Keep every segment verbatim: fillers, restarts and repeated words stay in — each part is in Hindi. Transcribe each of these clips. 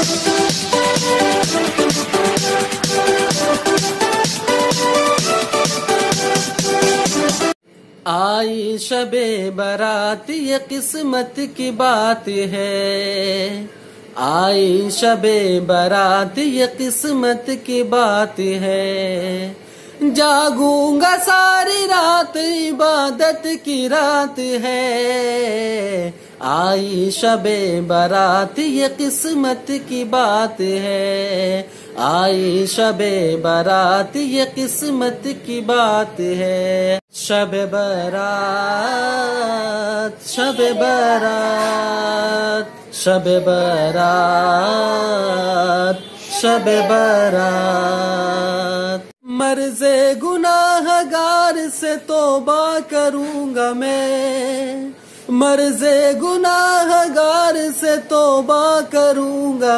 आई शबे बारात ये किस्मत की बात है। आई शबे बारात ये किस्मत की बात है। जागूंगा सारी रात इबादत की रात है। आई शबे बारात ये किस्मत की बात है। आई शबे बारात ये किस्मत की बात है। शबे बारात शबे बारात शबे बारात शबे बारात। मर्ज़े गुनाहगार से तौबा करूंगा मैं। मर्ज़े गुनाहगार से तौबा करूंगा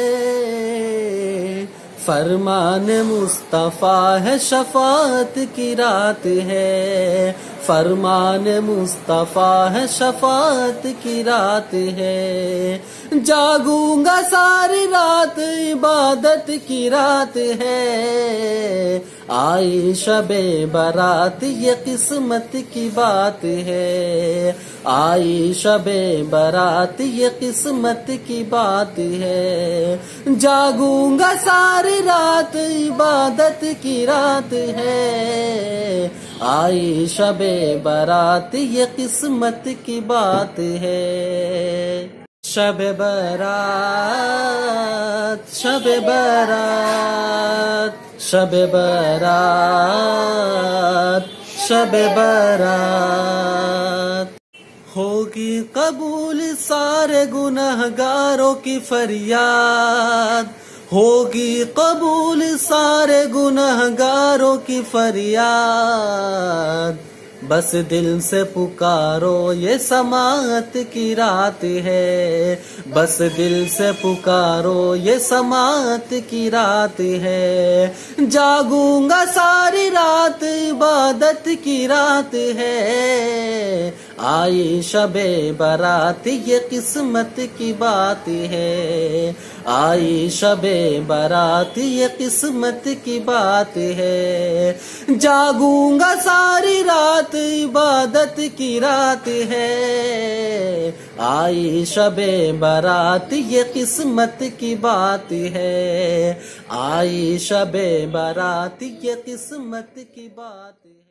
मैं। फरमान मुस्तफा है शफाअत की रात है। फरमान मुस्तफा है शफाअत की रात है। जागूंगा सारी रात इबादत की रात है। आई शबे बारात ये किस्मत की बात है। आई शबे बारात ये किस्मत की बात है। जागूंगा सारी रात इबादत की रात है। आई शबे बारात ये किस्मत की बात है। शबे बारात शबे बारात शबे बारात शबे बारात। होगी कबूल सारे गुनहगारों की फरियाद। होगी कबूल सारे गुनहगारों की फरियाद। बस दिल से पुकारो ये समाअत की रात है। बस दिल से पुकारो ये समाअत की रात है। जागूंगा सारी रात इबादत की रात है। आई शबे बारात ये किस्मत की बात है। आई शबे बारात ये किस्मत की बात है। जागूंगा सारी रात इबादत की रात है। आई शबे बारात ये किस्मत की बात है। आई शबे बारात ये किस्मत की बात है।